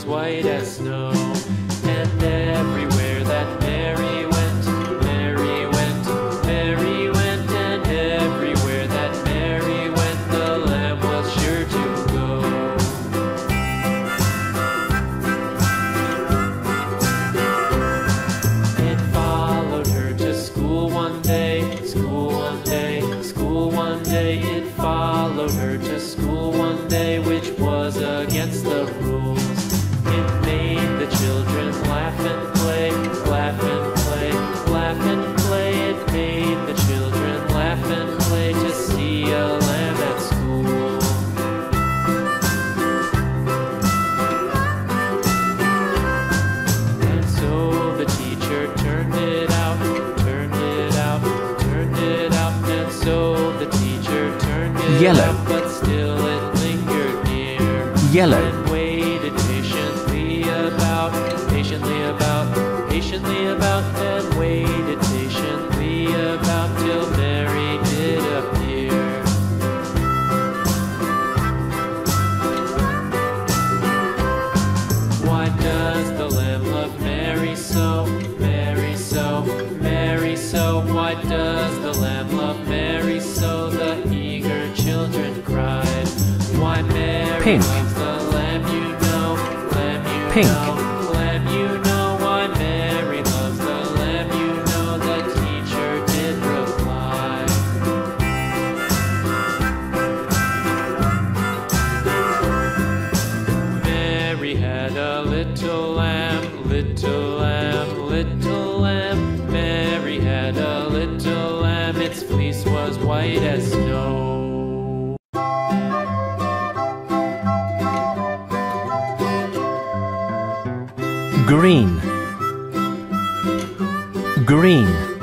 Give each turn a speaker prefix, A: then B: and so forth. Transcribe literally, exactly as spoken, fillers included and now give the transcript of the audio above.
A: was white as snow. And everywhere that Mary went, Mary went, Mary went, and everywhere that Mary went, the lamb was sure to go. It followed her to school one day, school one day, school one day. It followed her to school one day, which was against the rules. It made the children laugh and play, laugh and play, laugh and play. It made the children laugh and play to see a lamb at school. And so the teacher turned it out, turned it out, turned it out. And so the teacher turned it
B: Yellow.
A: out, but still it lingered near.
B: Yellow.
A: And waited patiently about, patiently about, patiently about, and waited patiently about till Mary did appear. Why does the lamb love Mary so, Mary so, Mary so? Why does the lamb love Mary so? The eager children cried. Why Mary
B: Pink.
A: loves the lamb, you know, lamb you
B: Pink.
A: know, lamb you know. Why Mary loves the lamb, you know, the teacher did reply. Mary had a little lamb, little lamb, little lamb. Mary had a little lamb, its fleece was white as snow.
B: Green. Green.